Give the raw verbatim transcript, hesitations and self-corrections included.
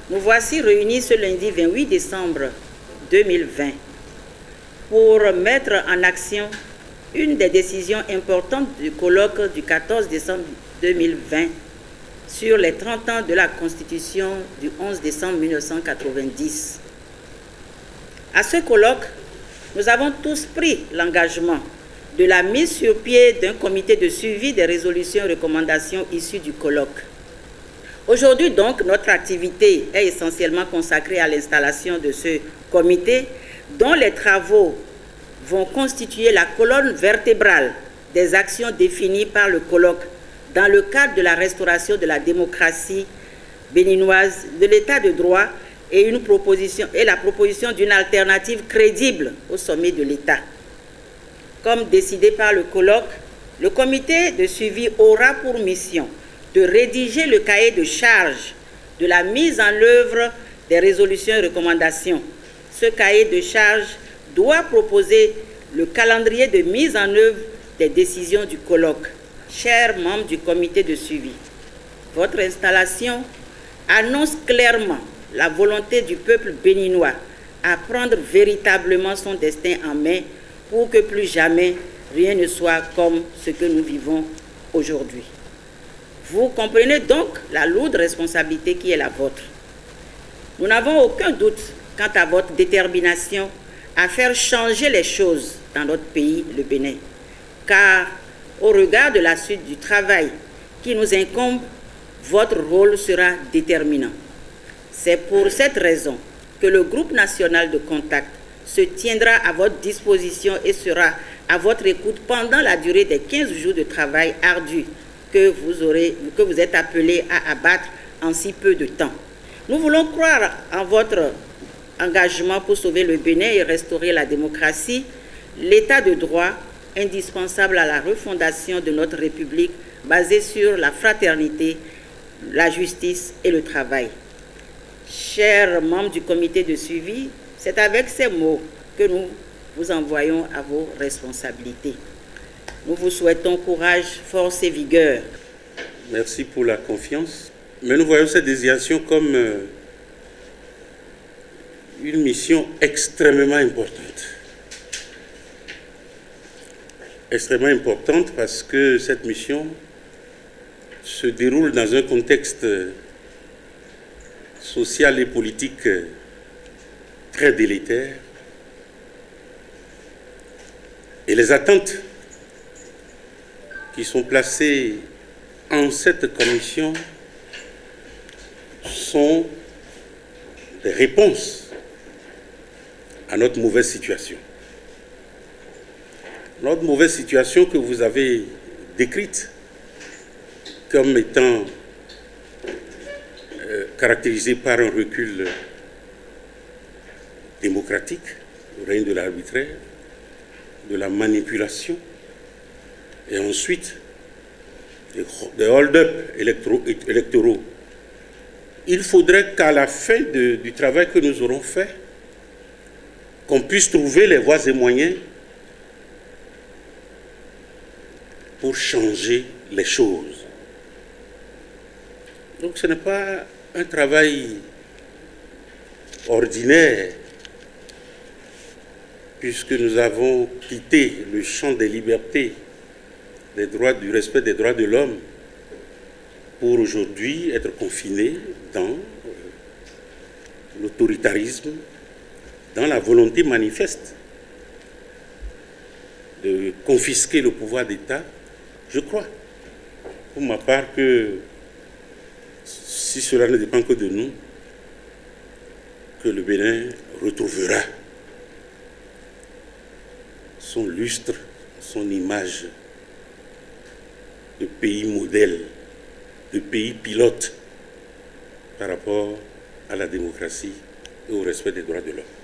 Nous voici réunis ce lundi vingt-huit décembre deux mille vingt pour mettre en action une des décisions importantes du colloque du quatorze décembre deux mille vingt sur les trente ans de la Constitution du onze décembre mille neuf cent quatre-vingt-dix. À ce colloque, nous avons tous pris l'engagement de la mise sur pied d'un comité de suivi des résolutions et recommandations issues du colloque. Aujourd'hui donc, notre activité est essentiellement consacrée à l'installation de ce comité dont les travaux vont constituer la colonne vertébrale des actions définies par le colloque dans le cadre de la restauration de la démocratie béninoise, de l'état de droit et, une proposition, et la proposition d'une alternative crédible au sommet de l'État. Comme décidé par le colloque, le comité de suivi aura pour mission de rédiger le cahier de charge de la mise en œuvre des résolutions et recommandations. Ce cahier de charge doit proposer le calendrier de mise en œuvre des décisions du colloque. Chers membres du comité de suivi, votre installation annonce clairement la volonté du peuple béninois à prendre véritablement son destin en main pour que plus jamais rien ne soit comme ce que nous vivons aujourd'hui. Vous comprenez donc la lourde responsabilité qui est la vôtre. Nous n'avons aucun doute quant à votre détermination à faire changer les choses dans notre pays, le Bénin, car au regard de la suite du travail qui nous incombe, votre rôle sera déterminant. C'est pour cette raison que le groupe national de contact se tiendra à votre disposition et sera à votre écoute pendant la durée des quinze jours de travail ardu que vous, aurez, que vous êtes appelés à abattre en si peu de temps. Nous voulons croire en votre engagement pour sauver le Bénin et restaurer la démocratie, l'état de droit indispensable à la refondation de notre République basée sur la fraternité, la justice et le travail. Chers membres du comité de suivi, c'est avec ces mots que nous vous envoyons à vos responsabilités. Nous vous souhaitons courage, force et vigueur. Merci pour la confiance. Mais nous voyons cette désignation comme euh, une mission extrêmement importante. Extrêmement importante parce que cette mission se déroule dans un contexte social et politique très délétère. Et les attentes qui sont placées en cette commission sont des réponses à notre mauvaise situation. Notre mauvaise situation que vous avez décrite comme étant euh, caractérisée par un recul démocratique, le règne de l'arbitraire, de la manipulation, et ensuite des hold-up électoraux. Il faudrait qu'à la fin de, du travail que nous aurons fait, qu'on puisse trouver les voies et moyens pour changer les choses. Donc ce n'est pas un travail ordinaire, puisque nous avons quitté le champ des libertés, des droits, du respect des droits de l'homme, pour aujourd'hui être confinés dans l'autoritarisme, dans la volonté manifeste de confisquer le pouvoir d'État. Je crois, pour ma part, que si cela ne dépend que de nous, que le Bénin retrouvera son lustre, son image de pays modèle, de pays pilote par rapport à la démocratie et au respect des droits de l'homme.